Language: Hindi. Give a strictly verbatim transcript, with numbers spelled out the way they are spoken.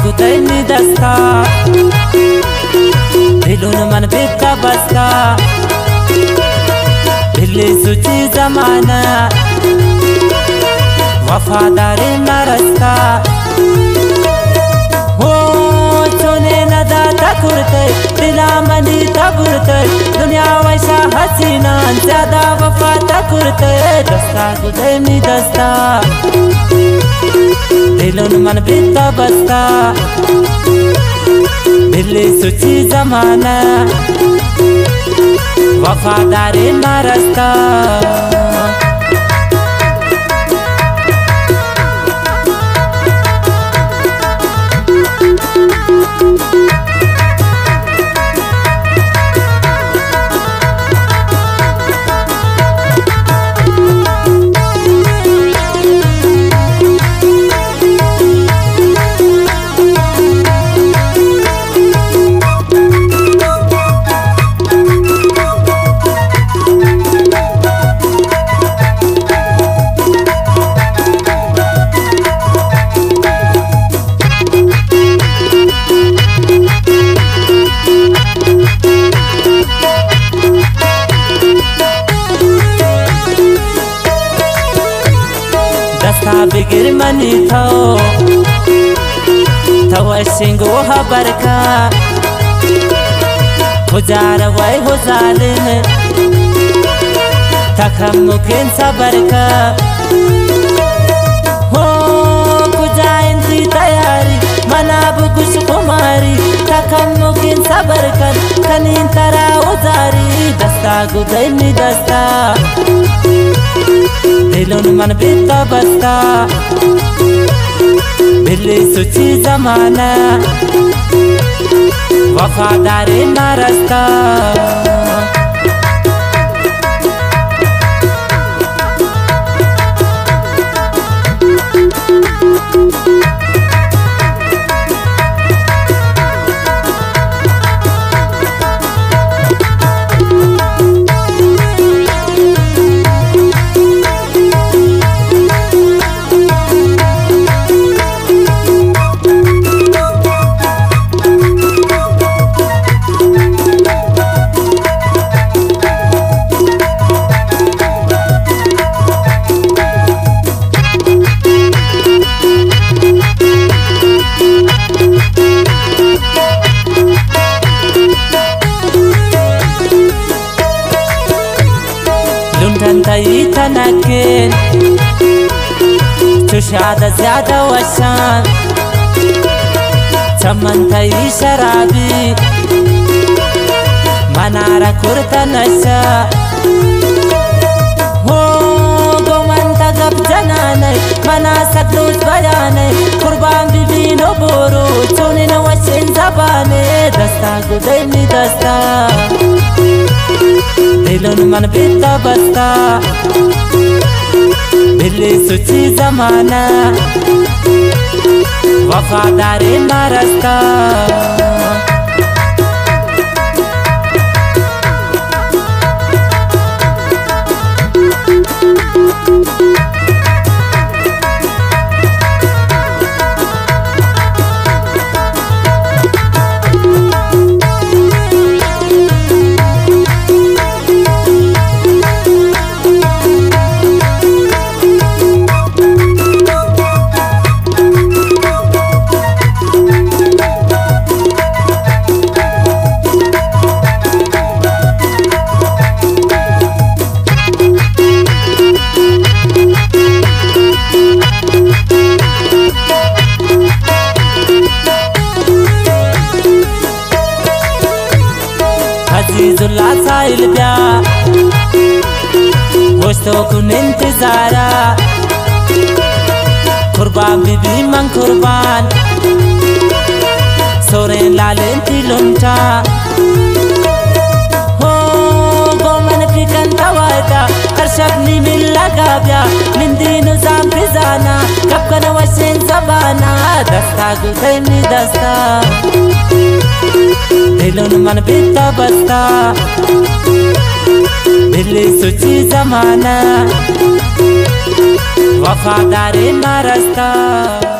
गुतैनी दस्ता दिलून मन बिता बस्ता दिल्ली सुची जमाना वफादारी न रस्ता हो चोने न दाता कुर्ते दिला मनी तबुरते दुनिया वैसा हसीना ज्यादा वफा तकुरते दस्ता गुतैनी दस्ता दिलून मन बिता बस्ता दिल्ली सुची जमाना वफादारी न रस्ता दस्ता बिगिर मनी थो थो सिंगो हबर का हुजार वै हो जालिम थकम मुकिन सबर का हो कुजाइन सी तैयारी मनाब कुछ कुमारी थकम मुकिन सबर कर कनीन तरा उजारी दस्ता गुतैनी दस्ता दिलून मन बिता बस्ता दिल्ली सुची जमाना वफादारी न रस्ता तई तनकेन चुशाद ज्यादा वशान चमन तई शराबी मनारा कुर्ता नशा हो गोमन तगब जनाने मना सकलूस बयाने कुर्बान बीबी नो बोरो चोने न वशिन जबाने दस्ता गुतैनी दस्ता दिलून मन बिता बस्ता दिल्ली सुची जमाना वफादारी न रस्ता अजीजुल्ला साहिल ब्या होस्तो कुन इंतजारा कुर्बान बीबी मन कुर्बान सोरे लालेन तिलुंटा हो गोमन फिकन तवाता करशबनी मिल लगा ब्या निंदी नुजाम फिजाना कब कन वशिन जबाना दस्ता गुतैनी दस्ता दिलून मन बिता बस्ता दिल्ली सुची जमाना वफादारी न रस्ता।